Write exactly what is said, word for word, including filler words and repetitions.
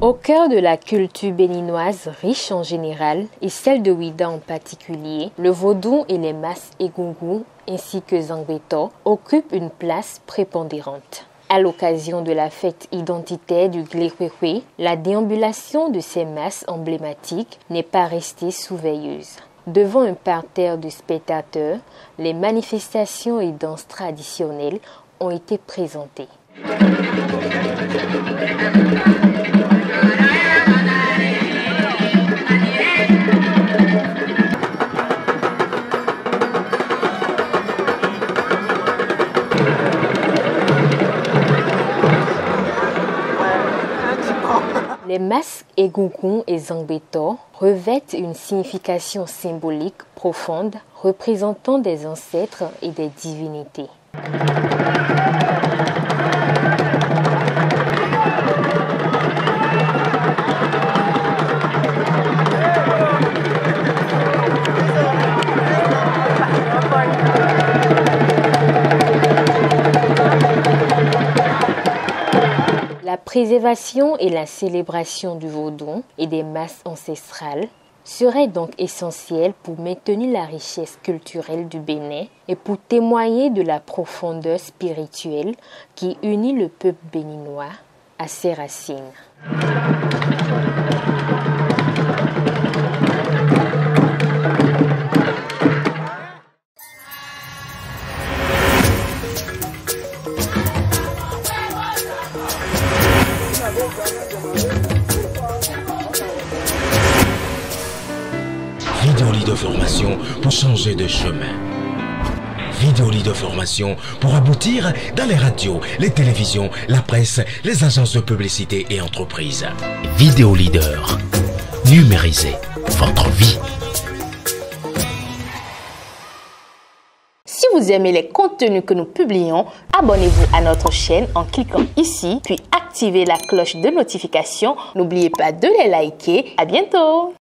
Au cœur de la culture béninoise, riche en général, et celle de Ouidah en particulier, le vaudou et les masses egungun ainsi que Zangbeto occupent une place prépondérante. À l'occasion de la fête identitaire du Glewekwe, la déambulation de ces masses emblématiques n'est pas restée sous veilleuse. Devant un parterre de spectateurs, les manifestations et danses traditionnelles ont été présentées. Les masques egungun et Zangbeto revêtent une signification symbolique profonde représentant des ancêtres et des divinités. La préservation et la célébration du vaudou et des masses ancestrales seraient donc essentielles pour maintenir la richesse culturelle du Bénin et pour témoigner de la profondeur spirituelle qui unit le peuple béninois à ses racines. Vidéo de formation pour changer de chemin. Vidéo de formation pour aboutir dans les radios, les télévisions, la presse, les agences de publicité et entreprises. Vidéo Leader. Numérisez votre vie. Si vous aimez les contenus que nous publions, abonnez-vous à notre chaîne en cliquant ici, puis activez la cloche de notification. N'oubliez pas de les liker. À bientôt!